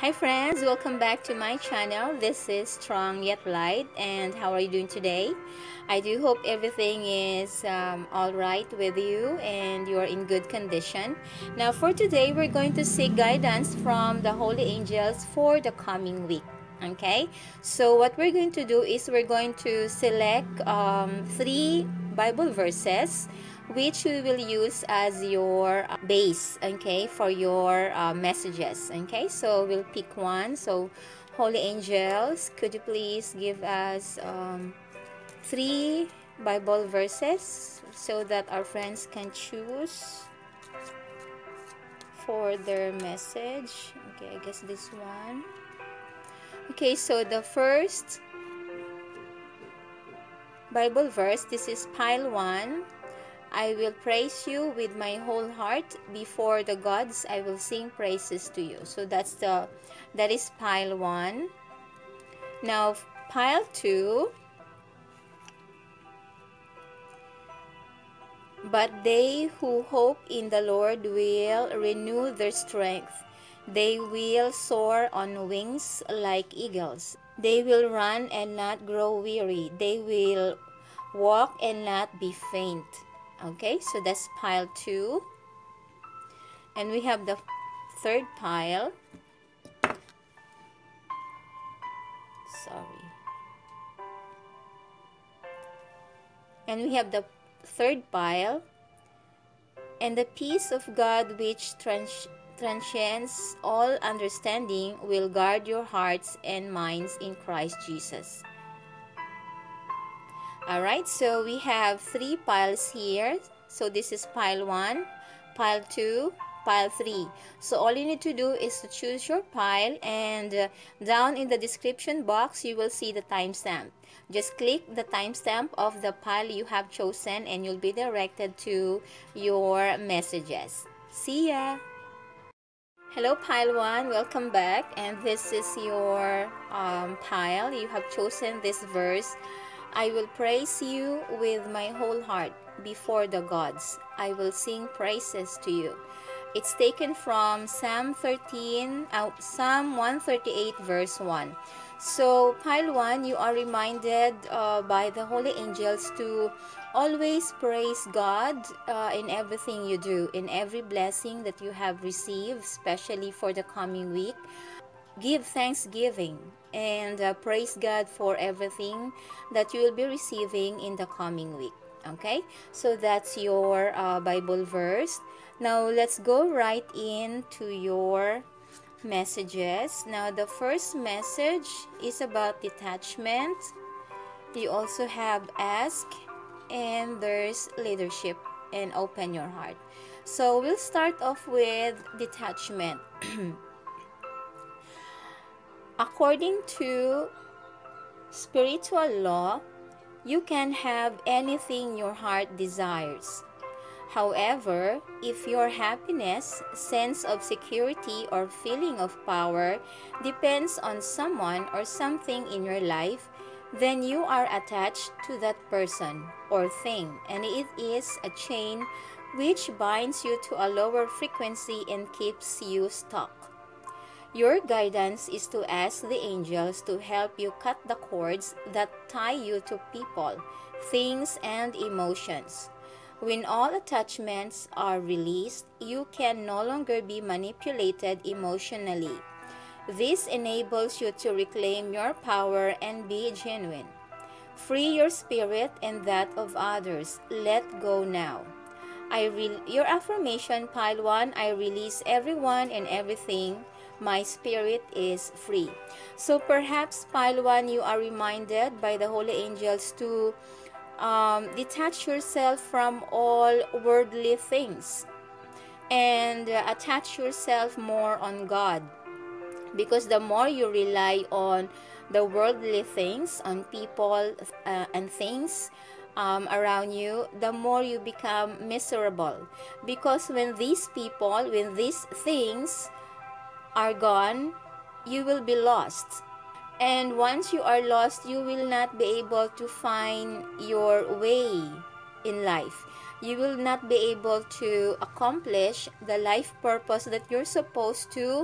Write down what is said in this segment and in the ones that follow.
Hi friends, welcome back to my channel. This is Strong Yet Light, and how are you doing today? I do hope everything is all right with you and you are in good condition. Now for today, we're going to seek guidance from the holy angels for the coming week. Okay, so what we're going to do is we're going to select 3 Bible verses which we will use as your base, okay, for your messages. Okay, so we'll pick one. So holy angels, could you please give us 3 Bible verses so that our friends can choose for their message. Okay, I guess this one. Okay, so the first Bible verse, this is pile 1. I will praise you with my whole heart. Before the gods, I will sing praises to you. So that is pile 1. Now pile 2. But they who hope in the Lord will renew their strength. They will soar on wings like eagles. They will run and not grow weary. They will walk and not be faint. Okay, so that's pile 2. And we have the third pile. Sorry. And we have the third pile. And the peace of God which transcends all understanding will guard your hearts and minds in Christ Jesus. Alright, so we have 3 piles here. So this is pile 1, pile 2, pile 3. So all you need to do is to choose your pile, and down in the description box you will see the timestamp. Just click the timestamp of the pile you have chosen and you'll be directed to your messages. See ya! Hello pile 1, welcome back, and this is your pile. You have chosen this verse. I will praise you with my whole heart before the gods. I will sing praises to you. It's taken from Psalm 138 verse 1. So pile 1, you are reminded by the holy angels to always praise God in everything you do, in every blessing that you have received, especially for the coming week. Give thanksgiving and praise God for everything that you will be receiving in the coming week. Okay, so that's your Bible verse. Now let's go right into your messages. Now the first message is about detachment. You also have ask, and there's leadership and open your heart. So we'll start off with detachment. According to spiritual law, you can have anything your heart desires. However, if your happiness, sense of security, or feeling of power depends on someone or something in your life, then you are attached to that person or thing, and it is a chain which binds you to a lower frequency and keeps you stuck. Your guidance is to ask the angels to help you cut the cords that tie you to people, things, and emotions. When all attachments are released, you can no longer be manipulated emotionally. This enables you to reclaim your power and be genuine. Free your spirit and that of others. Let go now. Your affirmation, pile 1, I release everyone and everything. My spirit is free. So perhaps pile 1, you are reminded by the holy angels to detach yourself from all worldly things and attach yourself more on God, because the more you rely on the worldly things, on people and things around you, the more you become miserable, because when these things are gone, you will be lost. And once you are lost, you will not be able to find your way in life. you will not be able to accomplish the life purpose that you're supposed to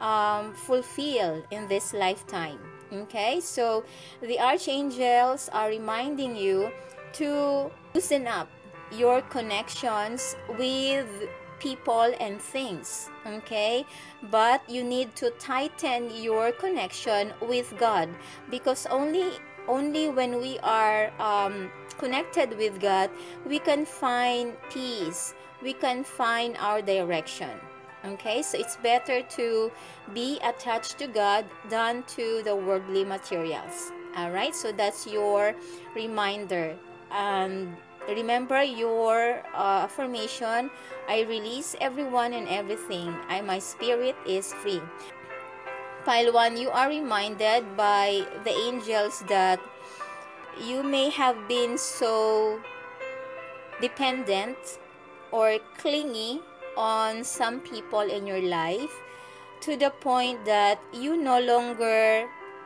fulfill in this lifetime. Okay, so the archangels are reminding you to loosen up your connections with people and things. Okay, but you need to tighten your connection with God, because only when we are connected with God, we can find peace, we can find our direction. Okay, so it's better to be attached to God than to the worldly materials. All right, so that's your reminder. And remember your affirmation: I release everyone and everything. My spirit is free. Pile 1, you are reminded by the angels that you may have been so dependent or clingy on some people in your life, to the point that you no longer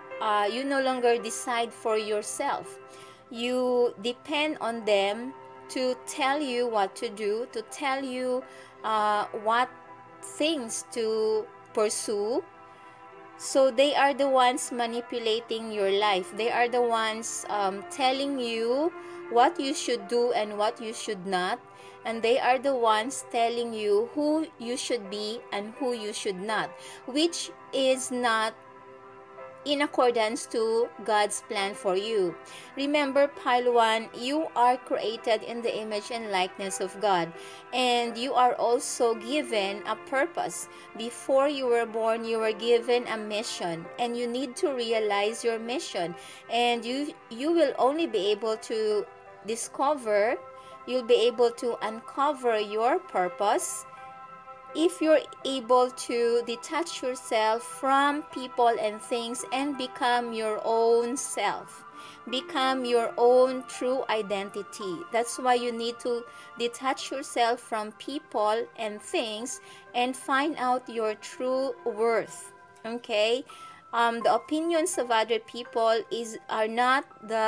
decide for yourself. You depend on them to tell you what to do, to tell you what things to pursue. So they are the ones manipulating your life. They are the ones telling you what you should do and what you should not. And they are the ones telling you who you should be and who you should not, which is not in accordance to God's plan for you. Remember, Pile 1, you are created in the image and likeness of God, and you are also given a purpose. Before you were born, you were given a mission, and you need to realize your mission. And you will only be able to discover, you'll be able to uncover your purpose if you're able to detach yourself from people and things and become your own self, become your own true identity. That's why you need to detach yourself from people and things and find out your true worth. Okay, the opinions of other people are not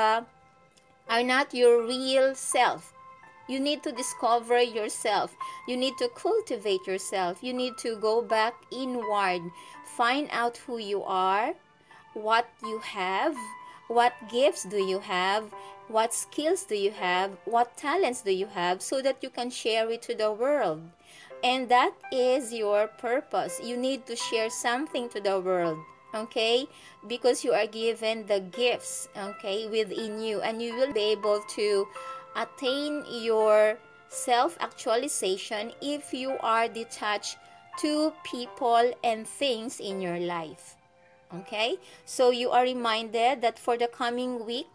your real self. You need to discover yourself. You need to cultivate yourself. You need to go back inward. Find out who you are, what you have, what gifts do you have, what skills do you have, what talents do you have, so that you can share it to the world. And that is your purpose. You need to share something to the world. Okay, because you are given the gifts, okay, within you, and you will be able to attain your self-actualization if you are detached to people and things in your life. Okay, so you are reminded that for the coming week,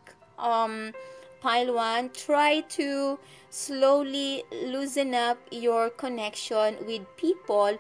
Pile 1, try to slowly loosen up your connection with people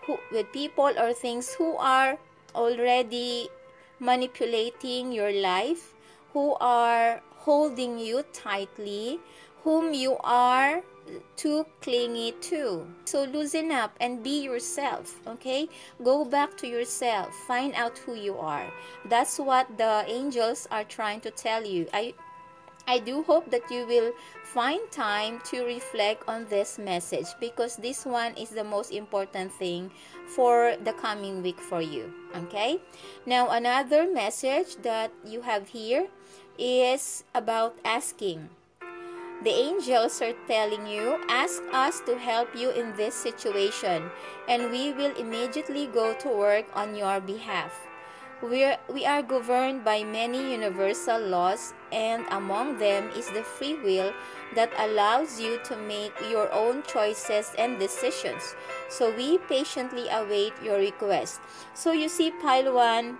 or things who are already manipulating your life, who are holding you tightly, whom you are too clingy to. So loosen up and be yourself. Okay, go back to yourself, find out who you are. That's what the angels are trying to tell you. I do hope that you will find time to reflect on this message, because this one is the most important thing for the coming week for you. Okay, now another message that you have here is about asking. The angels are telling you, ask us to help you in this situation, and we will immediately go to work on your behalf. We are governed by many universal laws, and among them is the free will that allows you to make your own choices and decisions. So we patiently await your request. So you see, Pile 1,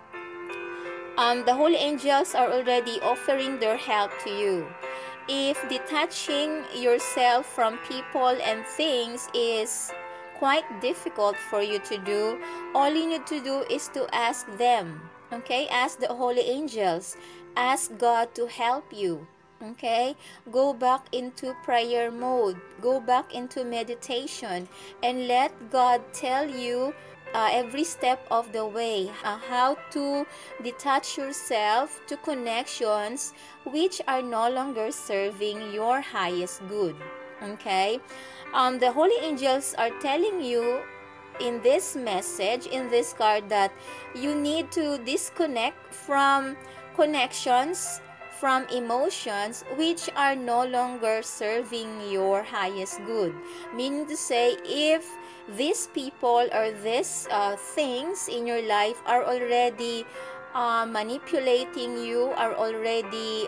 the holy angels are already offering their help to you. If detaching yourself from people and things is quite difficult for you to do, all you need to do is to ask them. Okay, ask the holy angels, ask God to help you. Okay, go back into prayer mode, go back into meditation, and let God tell you every step of the way how to detach yourself to connections which are no longer serving your highest good. Okay, the holy angels are telling you in this message, in this card, that you need to disconnect from connections, from emotions which are no longer serving your highest good. Meaning to say, if these people or these things in your life are already manipulating you, are already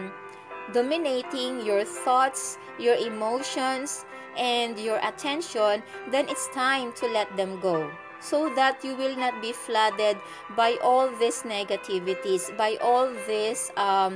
dominating your thoughts, your emotions, and your attention, then it's time to let them go, so that you will not be flooded by all these negativities, by all this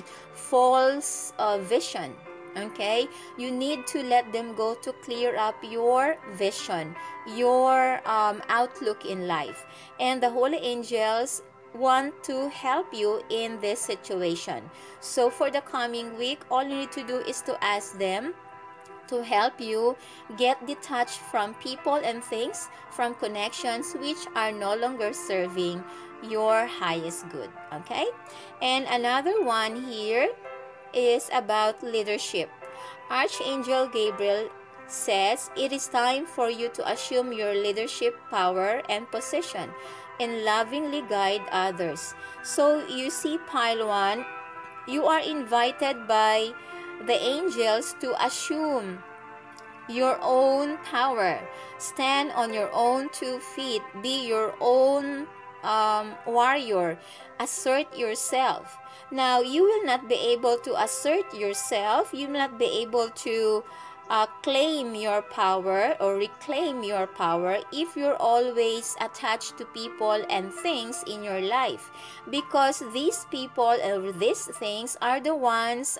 false vision. Okay, you need to let them go to clear up your vision, your outlook in life. And the holy angels want to help you in this situation. So for the coming week, all you need to do is to ask them to help you get detached from people and things, from connections which are no longer serving your highest good. Okay, and another one here is about leadership. Archangel Gabriel says it is time for you to assume your leadership power and position and lovingly guide others. So you see, pile 1, you are invited by the angels to assume your own power, stand on your own 2 feet, be your own warrior, assert yourself. Now, you will not be able to assert yourself, you will not be able to claim your power or reclaim your power if you're always attached to people and things in your life, because these people or these things are the ones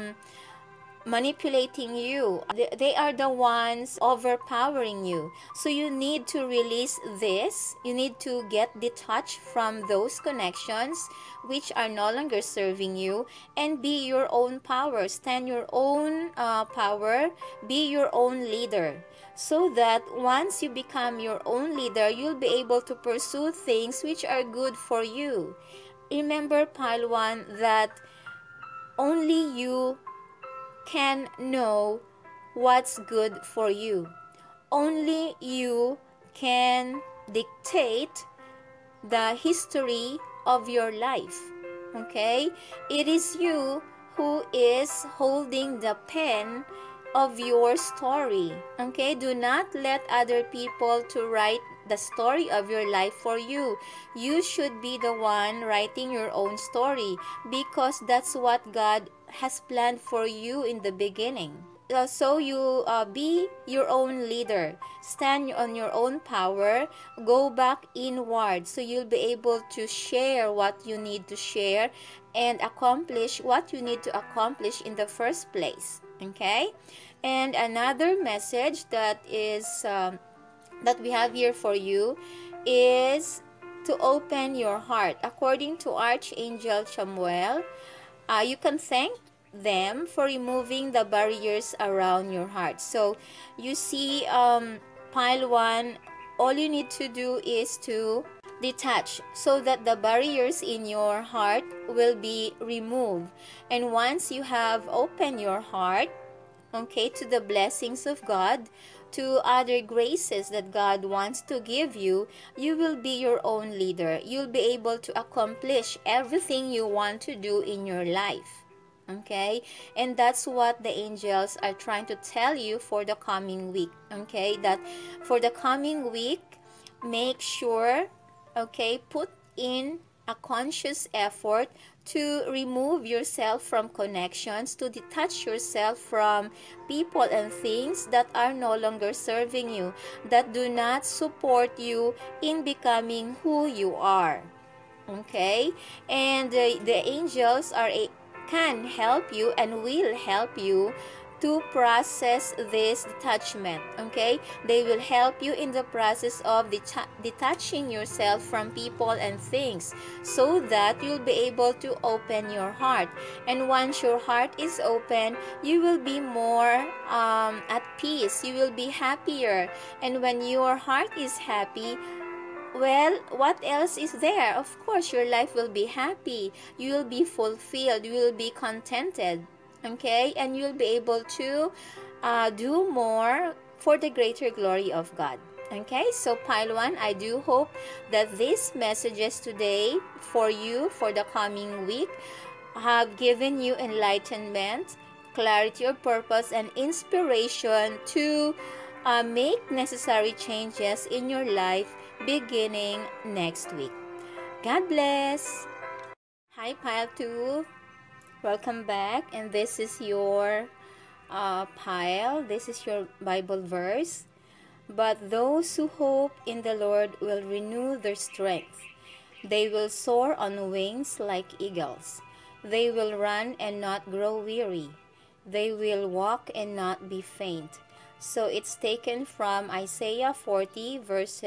manipulating you. They are the ones overpowering you. So you need to release this. You need to get detached from those connections which are no longer serving you, and be your own power. Stand your own power. Be your own leader. So that once you become your own leader, you'll be able to pursue things which are good for you. Remember, pile 1, that only you can know what's good for you. Only you can dictate the history of your life. Okay? It is you who is holding the pen of your story. Okay? Do not let other people to write the story of your life for you. You should be the one writing your own story, because that's what God has planned for you in the beginning. So you be your own leader, stand on your own power, go back inward, so you'll be able to share what you need to share and accomplish what you need to accomplish in the first place. Okay? And another message that is that we have here for you is to open your heart. According to Archangel Chamuel, you can thank them for removing the barriers around your heart. So you see, pile 1, all you need to do is to detach, so that the barriers in your heart will be removed. And once you have opened your heart, okay, to the blessings of God, to other graces that God wants to give you, you will be your own leader. You'll be able to accomplish everything you want to do in your life. Okay? And that's what the angels are trying to tell you for the coming week. Okay? That for the coming week, make sure, okay, put in a conscious effort to remove yourself from connections, to detach yourself from people and things that are no longer serving you, that do not support you in becoming who you are. Okay? And the angels can help you and will help you to process this detachment. Okay, they will help you in the process of detaching yourself from people and things, so that you'll be able to open your heart. And once your heart is open, you will be more at peace, you will be happier. And when your heart is happy, well, what else is there? Of course, your life will be happy, you will be fulfilled, you will be contented. Okay, and you'll be able to do more for the greater glory of God. Okay, so pile 1, I do hope that these messages today for you for the coming week have given you enlightenment, clarity of purpose, and inspiration to make necessary changes in your life beginning next week. God bless. Hi, pile 2. Welcome back, and this is your pile. This is your Bible verse. But those who hope in the Lord will renew their strength. They will soar on wings like eagles. They will run and not grow weary. They will walk and not be faint. So it's taken from Isaiah 40 verse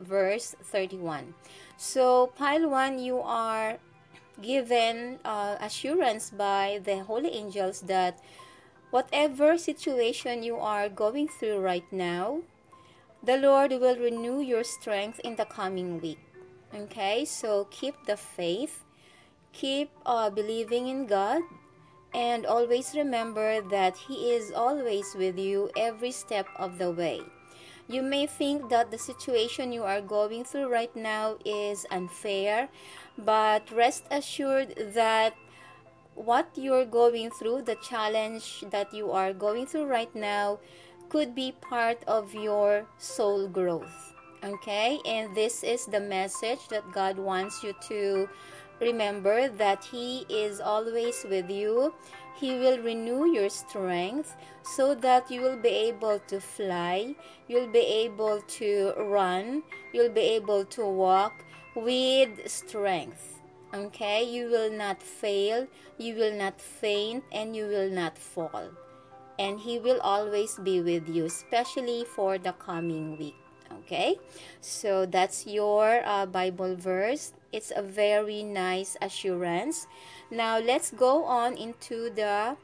31. So pile 1, you are given assurance by the holy angels that whatever situation you are going through right now, the Lord will renew your strength in the coming week. Okay, so keep the faith, keep believing in God, and always remember that He is always with you every step of the way. You may think that the situation you are going through right now is unfair, but rest assured that what you're going through, the challenge that you are going through right now, could be part of your soul growth. Okay, and this is the message that God wants you to remember, that He is always with you. He will renew your strength so that you will be able to fly, you'll be able to run, you'll be able to walk with strength. Okay, you will not fail, you will not faint, and you will not fall. And He will always be with you, especially for the coming week. Okay, so that's your Bible verse. It's a very nice assurance. Now let's go on into the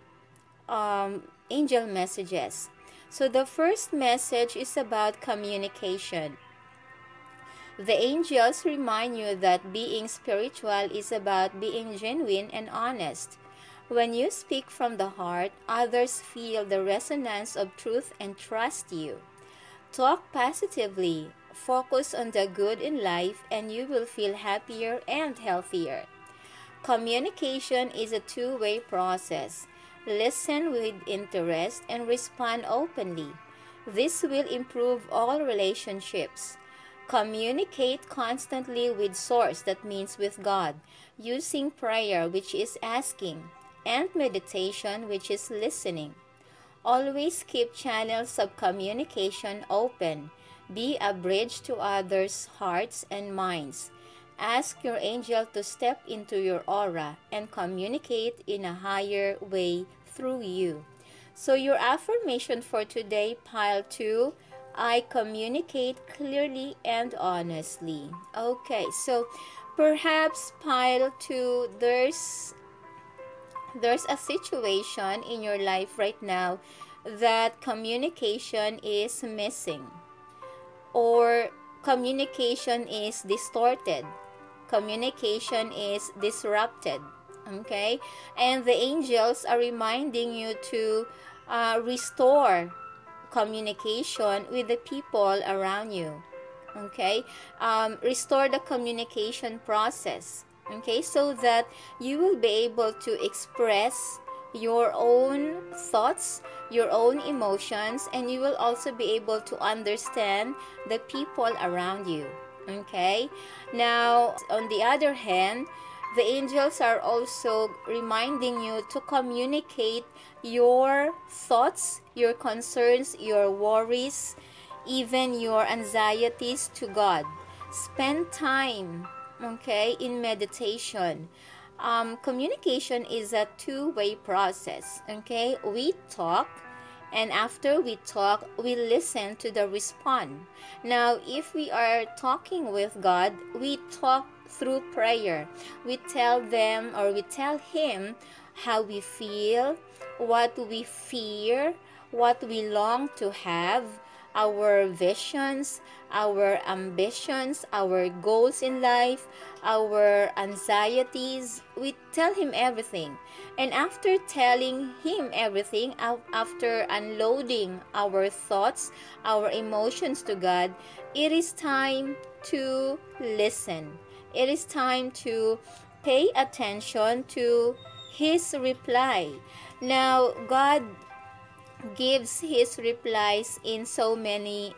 angel messages. So the first message is about communication. The angels remind you that being spiritual is about being genuine and honest. When you speak from the heart, others feel the resonance of truth and trust you. Talk positively, focus on the good in life, and you will feel happier and healthier. Communication is a two-way process. Listen with interest and respond openly. This will improve all relationships. Communicate constantly with Source, that means with God, using prayer, which is asking, and meditation, which is listening. Always keep channels of communication open. Be a bridge to others' hearts and minds. Ask your angel to step into your aura and communicate in a higher way through you. So your affirmation for today, pile 2, I communicate clearly and honestly. Okay, so perhaps pile 2, there's a situation in your life right now that communication is missing, or communication is distorted, communication is disrupted. Okay, and the angels are reminding you to restore communication with the people around you. Okay, restore the communication process. Okay, so that you will be able to express your own thoughts, your own emotions, and you will also be able to understand the people around you. Okay, now on the other hand, the angels are also reminding you to communicate your thoughts, your concerns, your worries, even your anxieties to God. Spend time, okay, in meditation. Communication is a two-way process. Okay, we talk, and after we talk, we listen to the response. Now, if we are talking with God, we talk through prayer. We tell them, or we tell Him, how we feel, what we fear, what we long to have, our visions, our ambitions, our goals in life, our anxieties. We tell Him everything. And after telling Him everything, after unloading our thoughts, our emotions to God, it is time to listen. It is time to pay attention to His reply. Now, God gives His replies in so many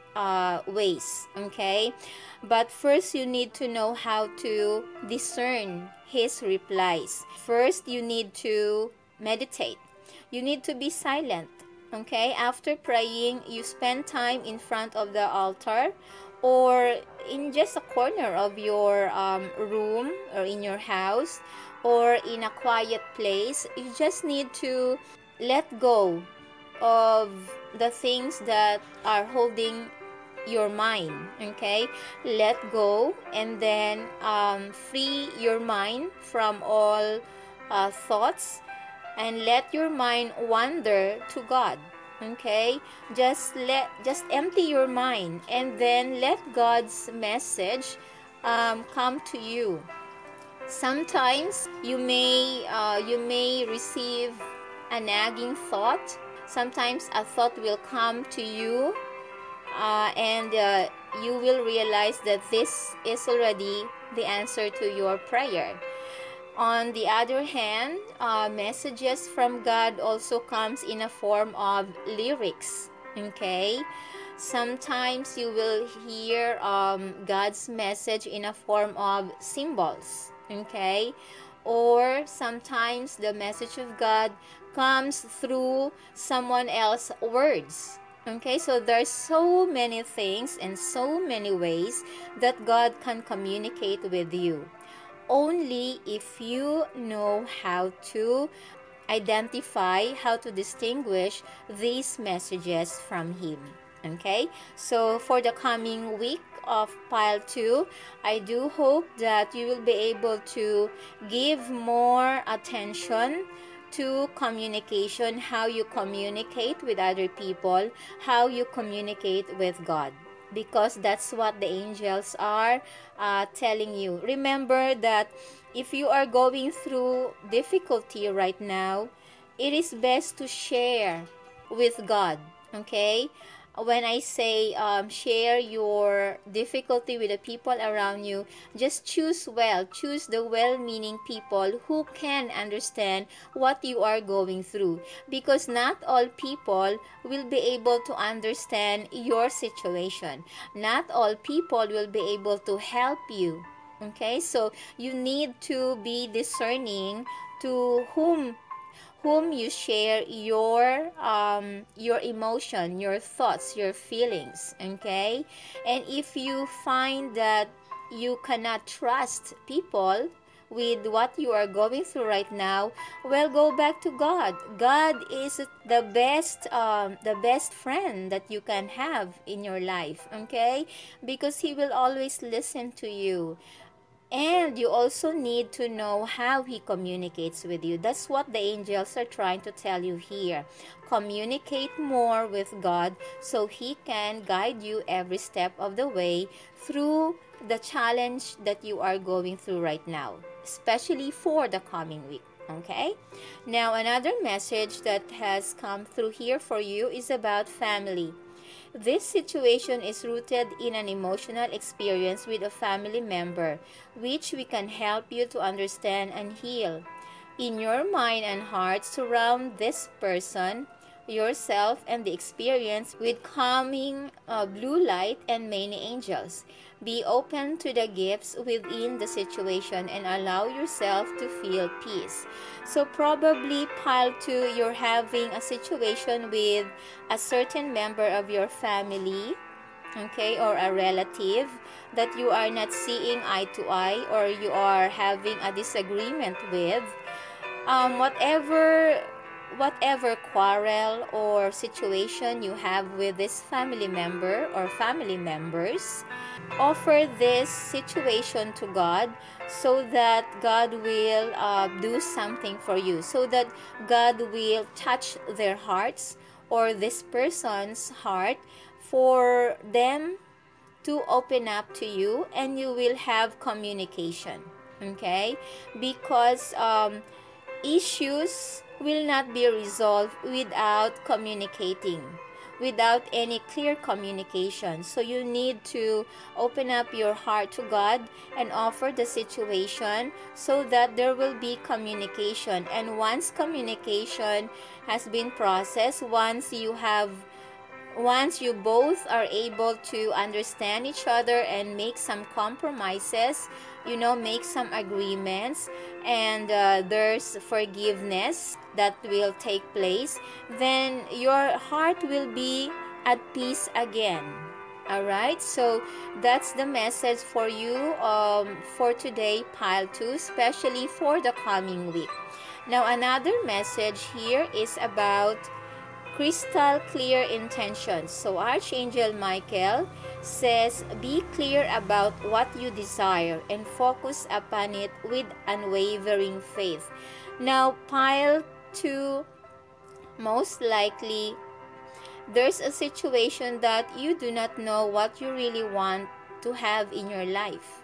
ways, okay? But first, you need to know how to discern His replies. First, you need to meditate. You need to be silent, okay? After praying, you spend time in front of the altar or in just a corner of your room or in your house or in a quiet place. You just need to let go of the things that are holding your mind, okay? Let go, and then free your mind from all thoughts, and let your mind wander to God, okay? Just empty your mind, and then let God's message come to you. Sometimes you may receive a nagging thought. Sometimes a thought will come to you, and you will realize that this is already the answer to your prayer. On the other hand, messages from God also comes in a form of lyrics, okay? Sometimes you will hear God's message in a form of symbols, okay? Or sometimes the message of God comes through someone else's words. Okay, so there's so many things and so many ways that God can communicate with you. Only if you know how to identify, how to distinguish these messages from Him. Okay, so for the coming week of Pile 2, I do hope that you will be able to give more attention to communication, how you communicate with other people, how you communicate with God, because that's what the angels are telling you. Remember that if you are going through difficulty right now, it is best to share with God, okay? When I say share your difficulty with the people around you, just choose the well-meaning people who can understand what you are going through, because not all people will be able to understand your situation. Not all people will be able to help you, okay? So you need to be discerning to whom you share your emotion, your thoughts, your feelings, okay? And if you find that you cannot trust people with what you are going through right now, well, go back to God. God is the best friend that you can have in your life, okay? Because He will always listen to you. And you also need to know how He communicates with you. That's what the angels are trying to tell you here. Communicate more with God so He can guide you every step of the way through the challenge that you are going through right now, especially for the coming week. Okay? Now, another message that has come through here for you is about family. This situation is rooted in an emotional experience with a family member, which we can help you to understand and heal. In your mind and heart, surround this person, yourself, and the experience with calming blue light and many angels. Be open to the gifts within the situation and allow yourself to feel peace. So probably Pile 2, you're having a situation with a certain member of your family, okay, or a relative that you are not seeing eye to eye, or you are having a disagreement with. Whatever quarrel or situation you have with this family member or family members, offer this situation to God so that God will do something for you, so that God will touch their hearts or this person's heart for them to open up to you, and you will have communication. Okay, because issues will not be resolved without communicating, without any clear communication. So you need to open up your heart to God and offer the situation so that there will be communication. And once communication has been processed, once you both are able to understand each other and make some compromises, make some agreements, and there's forgiveness that will take place, then your heart will be at peace again. All right, so that's the message for you for today, pile 2, especially for the coming week. Now, another message here is about crystal clear intentions. So Archangel Michael says, be clear about what you desire and focus upon it with unwavering faith. Now, pile 2, most likely there's a situation that you do not know what you really want to have in your life.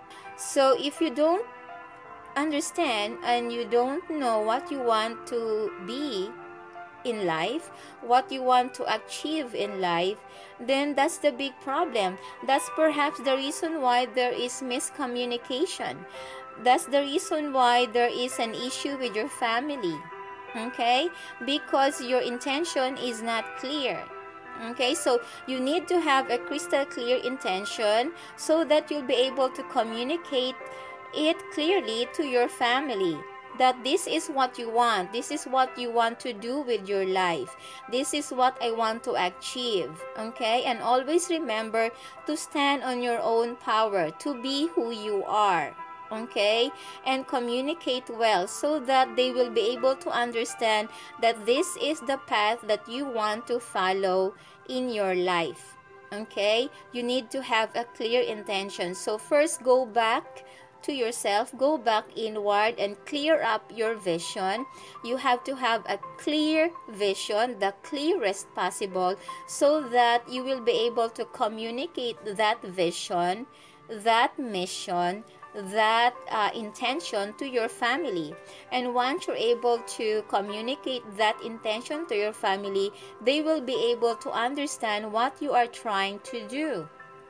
So if you don't understand and you don't know what you want to be in life, what you want to achieve in life, then that's the big problem. That's perhaps the reason why there is miscommunication. That's the reason why there is an issue with your family. Okay, because your intention is not clear. Okay, so you need to have a crystal clear intention so that you'll be able to communicate it clearly to your family, that this is what you want, this is what you want to do with your life, this is what I want to achieve. Okay, and always remember to stand on your own power, to be who you are. Okay, and communicate well so that they will be able to understand that this is the path that you want to follow in your life. Okay, you need to have a clear intention. So first, go back to yourself, go back inward and clear up your vision. You have to have a clear vision, the clearest possible, so that you will be able to communicate that vision, that mission, that intention to your family. And once you're able to communicate that intention to your family, they will be able to understand what you are trying to do.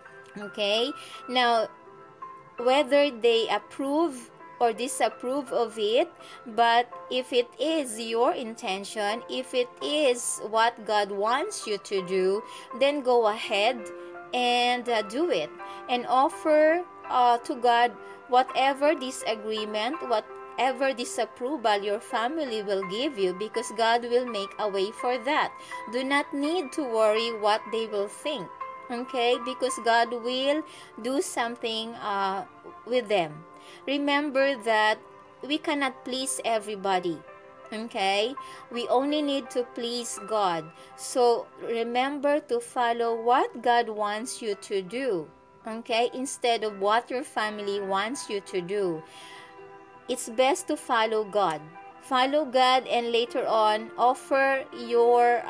Okay, now whether they approve or disapprove of it, but if it is your intention, if it is what God wants you to do, then go ahead and do it, and offer to God whatever disagreement, whatever disapproval your family will give you, because God will make a way for that. Do not need to worry what they will think. Okay, because God will do something with them. Remember that we cannot please everybody. Okay, we only need to please God. So remember to follow what God wants you to do. Okay, instead of what your family wants you to do. It's best to follow God. Follow God, and later on offer your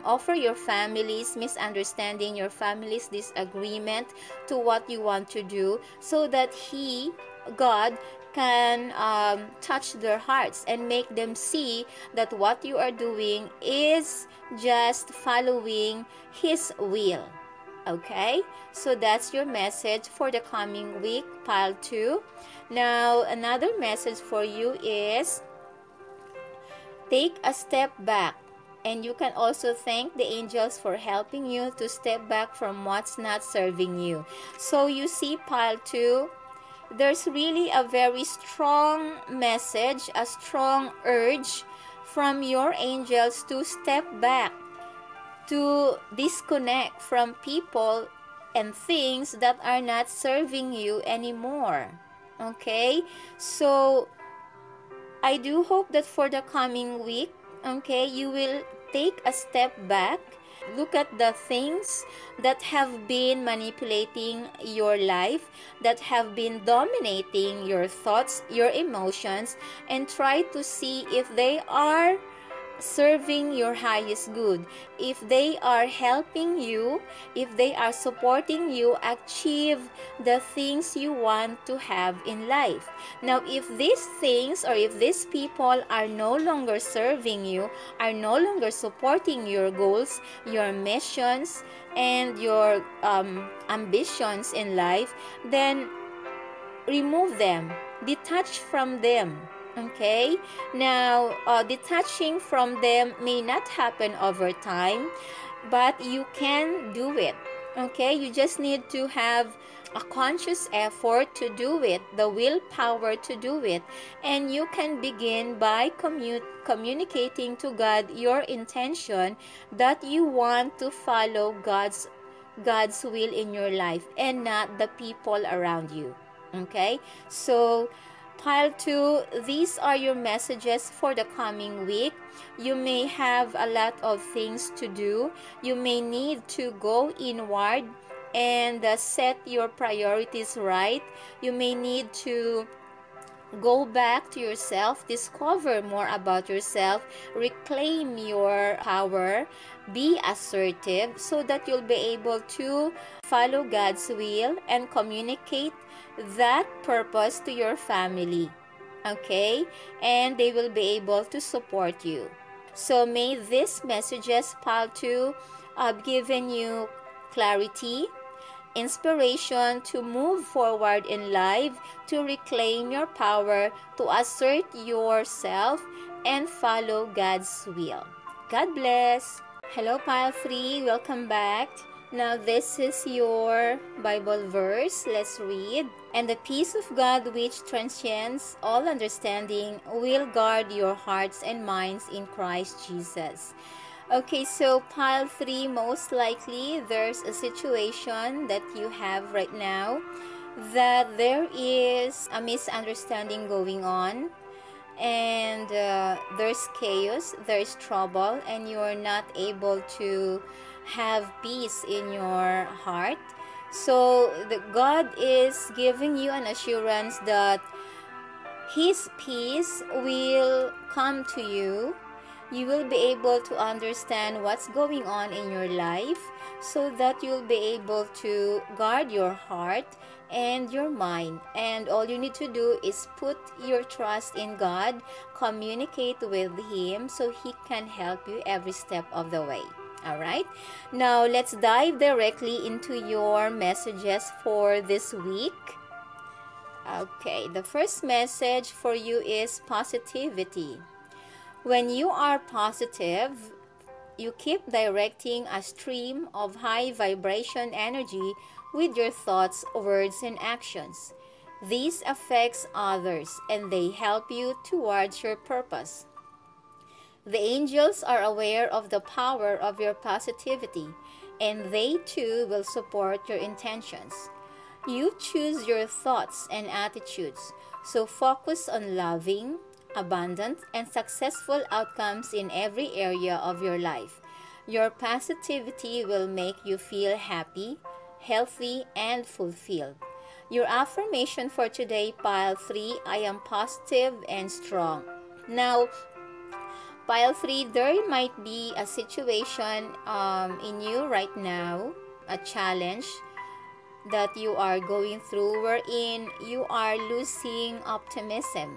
family's misunderstanding, your family's disagreement to what you want to do, so that God can touch their hearts and make them see that what you are doing is just following His will. Okay, so that's your message for the coming week, pile 2. Now, another message for you is take a step back, and you can also thank the angels for helping you to step back from what's not serving you. So you see, pile 2, there's really a very strong message, a strong urge from your angels to step back, to disconnect from people and things that are not serving you anymore. Okay, so I do hope that for the coming week, okay, you will take a step back, look at the things that have been manipulating your life, that have been dominating your thoughts, your emotions, and try to see if they are serving your highest good, if they are helping you, if they are supporting you achieve the things you want to have in life. Now, if these things or if these people are no longer serving you, are no longer supporting your goals, your missions, and your ambitions in life, then remove them, detach from them. Okay, now detaching from them may not happen over time, but you can do it. Okay, you just need to have a conscious effort to do it, the willpower to do it, and you can begin by communicating to God your intention that you want to follow God's will in your life and not the people around you. Okay, so pile 2, these are your messages for the coming week. You may have a lot of things to do. You may need to go inward and set your priorities right. You may need to go back to yourself, discover more about yourself, reclaim your power, be assertive so that you'll be able to follow God's will and communicate that purpose to your family. Okay? And they will be able to support you. So may these messages, pile 2, have given you clarity, inspiration to move forward in life, to reclaim your power, to assert yourself, and follow God's will. God bless. Hello, pile 3. Welcome back. Now, this is your Bible verse. Let's read. And the peace of God, which transcends all understanding, will guard your hearts and minds in Christ Jesus. Okay, so pile 3, most likely there's a situation that you have right now that there is a misunderstanding going on, and there's chaos, there's trouble, and you are not able to have peace in your heart. So God is giving you an assurance that His peace will come to you. You will be able to understand what's going on in your life so that you'll be able to guard your heart and your mind. And all you need to do is put your trust in God, communicate with Him so He can help you every step of the way. All right, now let's dive directly into your messages for this week. Okay, the first message for you is positivity. When you are positive, you keep directing a stream of high vibration energy with your thoughts, words, and actions. This affects others and they help you towards your purpose. The angels are aware of the power of your positivity, and they too will support your intentions. You choose your thoughts and attitudes, so focus on loving, abundant, and successful outcomes in every area of your life. Your positivity will make you feel happy, healthy, and fulfilled. Your affirmation for today, pile 3, I am positive and strong. Now, pile 3, there might be a situation in you right now, a challenge that you are going through wherein you are losing optimism.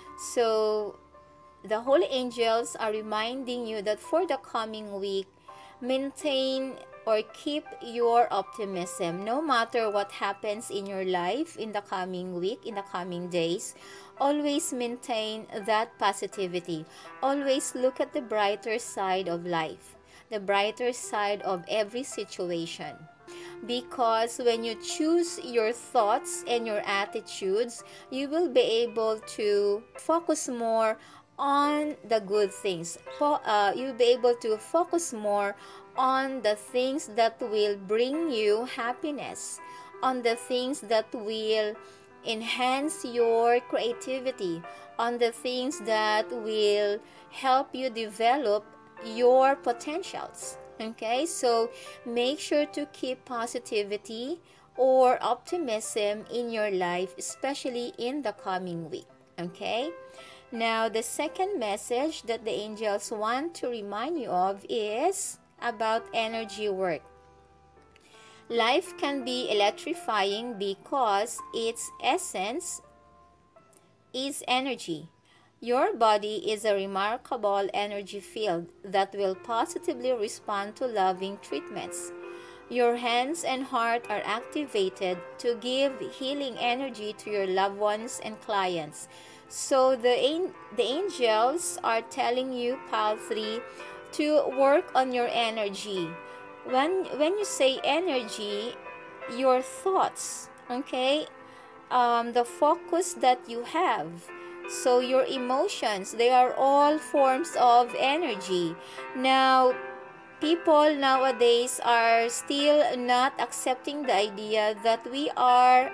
So, the holy angels are reminding you that for the coming week, maintain or keep your optimism no matter what happens in your life in the coming week, in the coming days. Always maintain that positivity. Always look at the brighter side of life, the brighter side of every situation. Because when you choose your thoughts and your attitudes, you will be able to focus more on the good things. You'll be able to focus more on the things that will bring you happiness, on the things that will enhance your creativity, on the things that will help you develop your potentials. Okay, so make sure to keep positivity or optimism in your life, especially in the coming week. Okay, Now, the second message that the angels want to remind you of is about energy work. Life can be electrifying because its essence is energy. Your body is a remarkable energy field that will positively respond to loving treatments. Your hands and heart are activated to give healing energy to your loved ones and clients. So the angels are telling you, pile 3, to work on your energy. When you say energy, your thoughts, okay? The focus that you have. So your emotions, they are all forms of energy. Now, people nowadays are still not accepting the idea that we are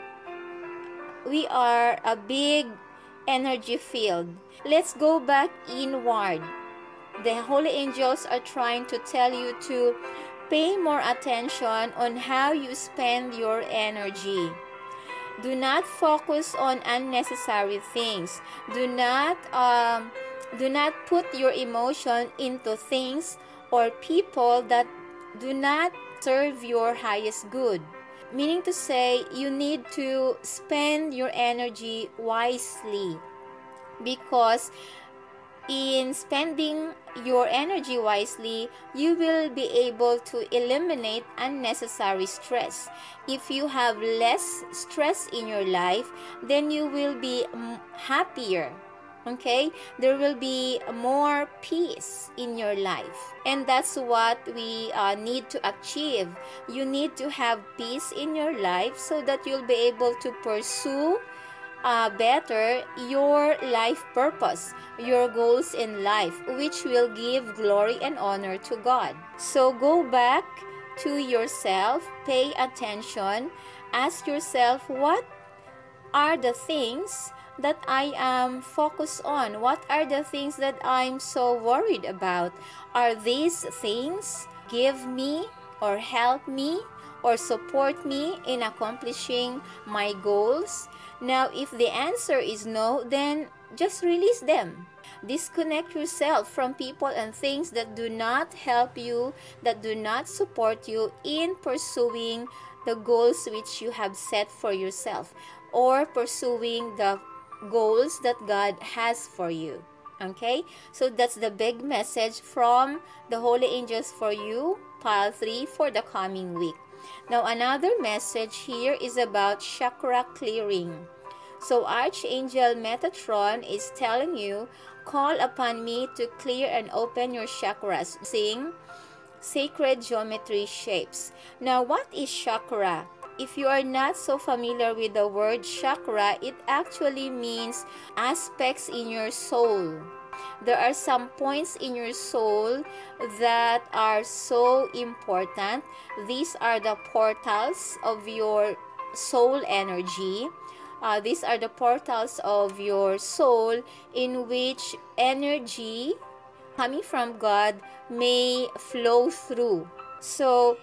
a big energy field. Let's go back inward. The holy angels are trying to tell you to pay more attention on how you spend your energy. Do not focus on unnecessary things. Do not put your emotion into things or people that do not serve your highest good. Meaning to say, you need to spend your energy wisely, because in spending your energy wisely, you will be able to eliminate unnecessary stress. If you have less stress in your life, then you will be happier. Okay? There will be more peace in your life. And that's what we need to achieve. You need to have peace in your life so that you'll be able to pursue better your life purpose, your goals in life, which will give glory and honor to God. So go back to yourself, pay attention, ask yourself, what are the things that I am focused on? What are the things that I'm so worried about? Are these things give me or help me or support me in accomplishing my goals? Now, if the answer is no, then just release them. Disconnect yourself from people and things that do not help you, that do not support you in pursuing the goals which you have set for yourself, or pursuing the goals that God has for you. Okay? So that's the big message from the holy angels for you, pile 3, for the coming week. Now, another message here is about chakra clearing. So, Archangel Metatron is telling you, call upon me to clear and open your chakras using sacred geometry shapes. Now, what is chakra? If you are not so familiar with the word chakra, it actually means aspects in your soul. There are some points in your soul that are so important. These are the portals of your soul energy. These are the portals of your soul in which energy coming from God may flow through. So,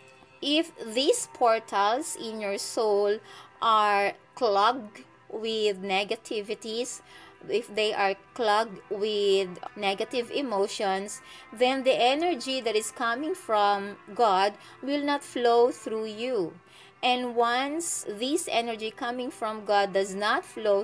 if these portals in your soul are clogged with negativities, if they are clogged with negative emotions, then the energy that is coming from God will not flow through you. And once this energy coming from God does not flow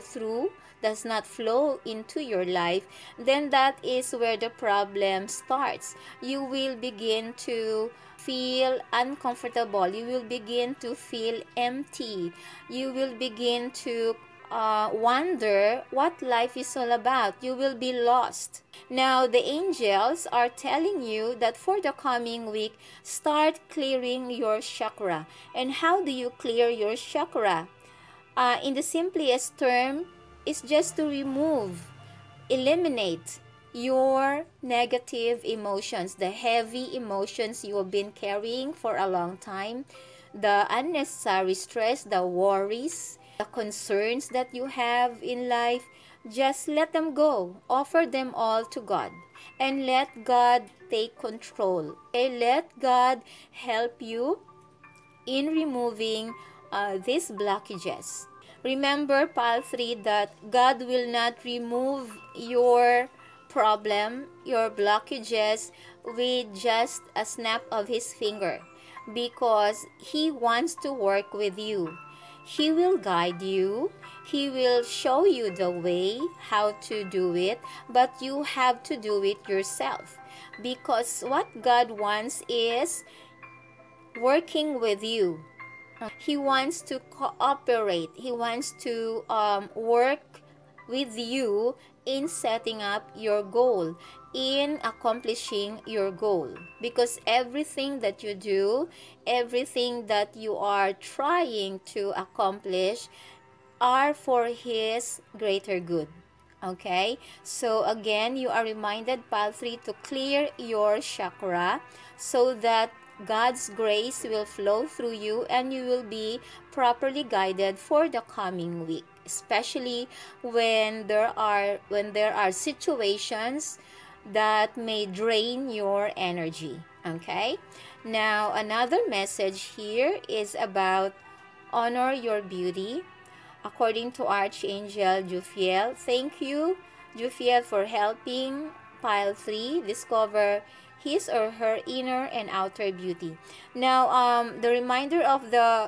into your life, then that is where the problem starts. You will begin to feel uncomfortable. You will begin to feel empty. You will begin to wonder what life is all about. You will be lost. Now, the angels are telling you that for the coming week, start clearing your chakra. And how do you clear your chakra? In the simplest term, it's just to eliminate your negative emotions, the heavy emotions you have been carrying for a long time, the unnecessary stress, the worries, the concerns that you have in life. Just let them go. Offer them all to God. And let God take control. Okay? Let God help you in removing these blockages. Remember, pile 3, that God will not remove your problem, your blockages, with just a snap of his finger, because he wants to work with you. He will guide you. He will show you the way how to do it, but you have to do it yourself, because what God wants is working with you. He wants to cooperate. He wants to work with you in setting up your goal, in accomplishing your goal. Because everything that you do, everything that you are trying to accomplish are for His greater good. Okay? So again, you are reminded, pile 3, to clear your chakra so that God's grace will flow through you and you will be properly guided for the coming week, especially when there are situations that may drain your energy. Okay? Now, another message here is about honor your beauty. According to Archangel Juphiel, thank you, Juphiel, for helping pile 3 discover his or her inner and outer beauty. Now, the reminder of the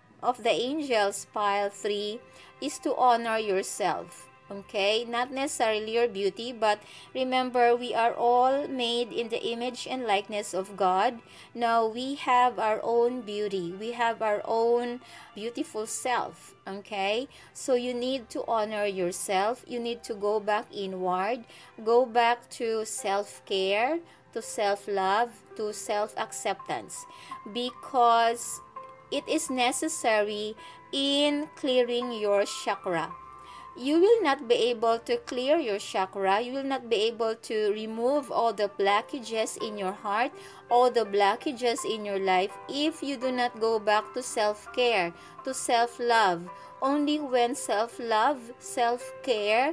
angels, pile 3, is to honor yourself. Okay, not necessarily your beauty, but remember, we are all made in the image and likeness of God. Now, we have our own beauty. We have our own beautiful self. Okay, so you need to honor yourself. You need to go back inward, go back to self-care, to self-love, to self-acceptance, because it is necessary in clearing your chakra. You will not be able to clear your chakra. You will not be able to remove all the blockages in your heart, all the blockages in your life, if you do not go back to self-care, to self-love. Only when self-love, self-care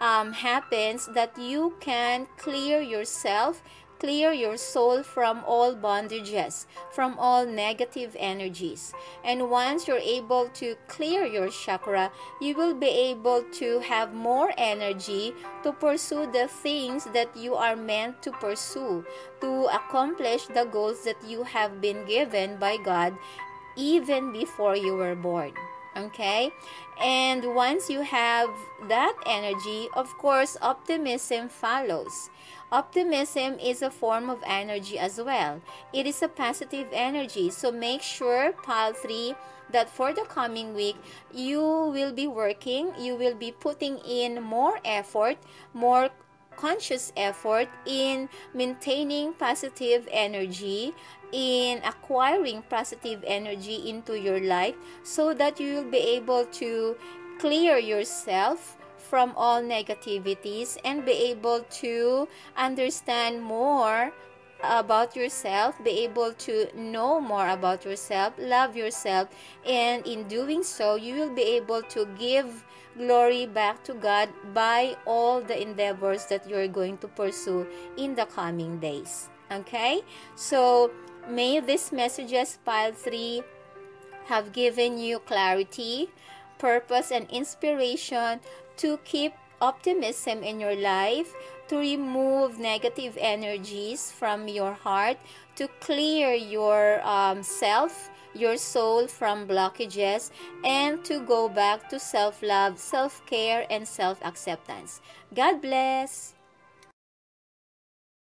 happens, that you can clear yourself, clear your soul from all bondages, from all negative energies. And once you're able to clear your chakra, you will be able to have more energy to pursue the things that you are meant to pursue, to accomplish the goals that you have been given by God even before you were born. Okay? And once you have that energy, of course, optimism follows. Optimism is a form of energy as well. It is a positive energy. So make sure, pile 3, that for the coming week, you will be working, you will be putting in more effort, more conscious effort in maintaining positive energy, in acquiring positive energy into your life, so that you will be able to clear yourself from all negativities and be able to understand more about yourself, be able to know more about yourself, love yourself, and in doing so, you will be able to give glory back to God by all the endeavors that you're going to pursue in the coming days. Okay? So, may these messages, pile 3, have given you clarity, purpose, and inspiration to keep optimism in your life, to remove negative energies from your heart, to clear your self, your soul from blockages, and to go back to self-love, self-care, and self-acceptance. God bless.